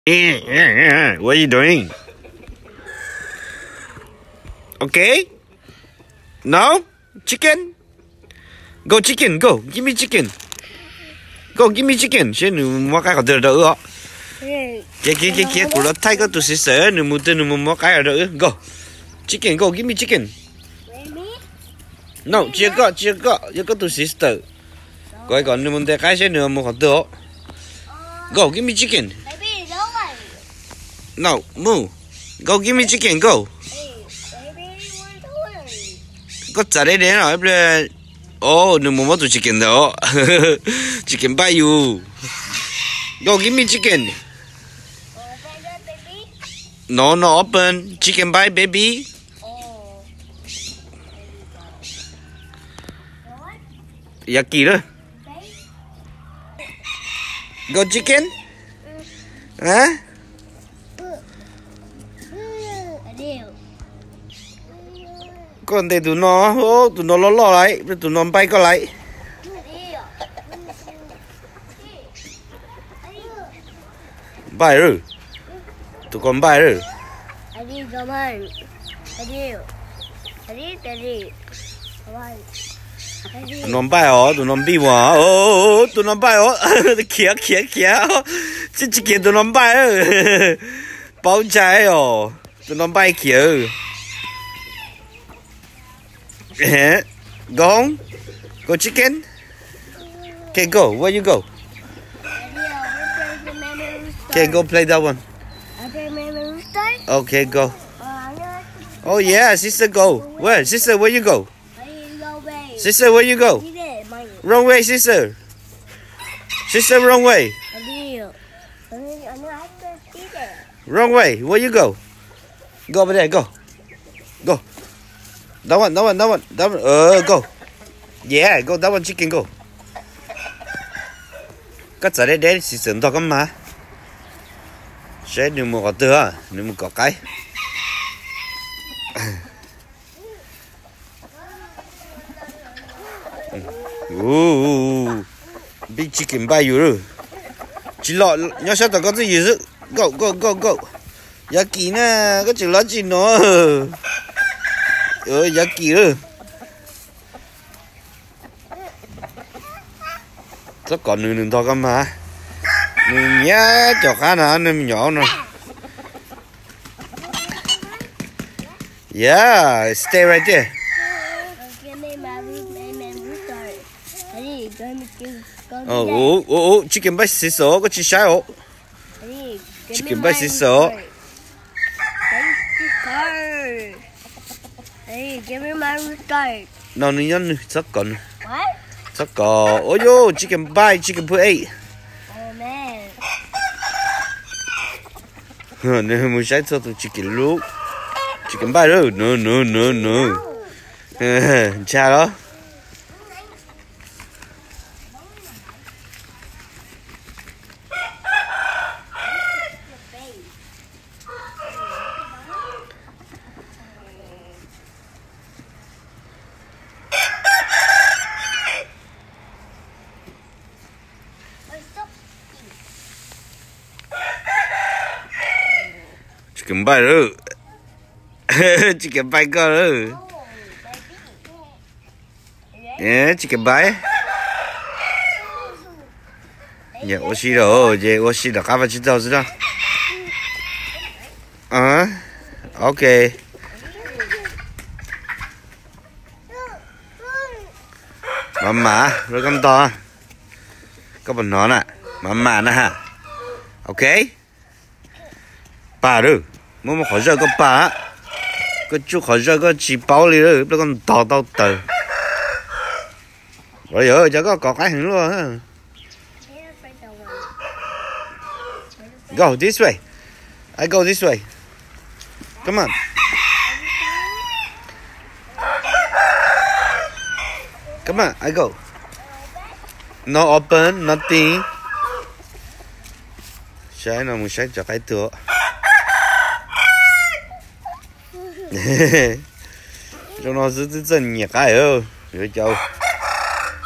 What are you doing? Okay? No? Chicken? Go chicken, go. Give me chicken. Go, give me chicken. Sẽ mua cái ở đỡ đó. Kia, của nó thay cái tụi sister, nó mua cái ở đỡ. Go. Chicken, go, give me chicken. No, chưa có tụi sister. Coi còn nó muốn cái sẽ mua ở đỡ. Go, give me chicken. No, move. Go, give me chicken, go. Có trả đấy đến rồi, oh, no more to chicken though. Chicken by you. Go give me chicken. No, open. Chicken by baby. Yaki đó. Go chicken. Hả? Con đây tụi nó lo lại, tụi nó bay có lại. Bay rồi, tụi con bay rồi. Tụi nó bay hả, tụi nó bị mà, tụi nó bay hả, kia, chỉ kia tụi nó bay rồi, bao trái rồi, tụi nó bay kia. Go chicken. Okay, go. Where you go? Okay, go play that one. Okay, go. Oh yeah, sister, go. Where, sister? Where you go? Sister, where you go? Wrong way, sister. Sister, wrong way. Wrong way. Where you go? Go over there. Go. That one. Go. Yeah, go. That one chicken, go. Cái giờ đấy chỉ sướng to lắm mà. Sẽ đừng một cái đừng một cái. Big chicken by you. Chỉ lo nhớ sao tao có cái gì chứ? Go. Yaki nè, có chỉ lo gì nữa. Yaki ơi. Rất còn nương thôi cơ mà. Nương nhá cho khá là nương nhỏ nữa. Yeah, stay right there. Chicken bite sister, có chỉ sai ổ. Chicken bite sister. Hey, give me my rooster. No, rất còn. What? Rất còn. Oh yo, chicken bite, chicken put 8. Oh man. Nếu muốn sai cho tôi chicken look. Chicken bite rồi. No. Cha đó. Chicken bite rồi. Chicken bite cơ rồi. Yeah, chicken bite. Yeah, 我洗了，我洗了，咖啡知道知道。OK。媽媽，你咁多啊？個盆攞啦，媽媽啦哈。OK。bà rồi, muốn khỏi ra có bà, cái chú khỏi ra có chỉ bao đi rồi, nó còn tao tờ, rồi giờ cho có cái hình luôn ha. Go this way, I go this way, come on. Come on, I go. No open, nothing. Sai nào mình sai cho cái tựa. Cho nó giữ chân nhẹ cái ơ, rồi cháu.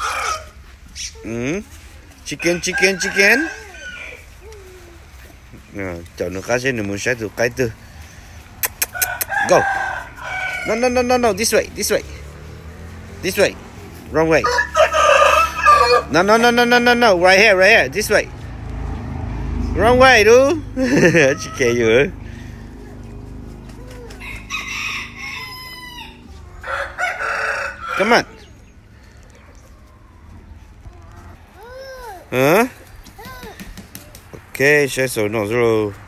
Chicken. Cháu nó cá sẽ muốn sẽ từ cái từ. Go. No, no, no, no, no. This way, this way. This way. Wrong way. No, no, no, no, no, no, no. Right here, right here. This way. Wrong way, dude. Chị kể dữ. Come on. Huh? Okay, sẽ số nó rồi.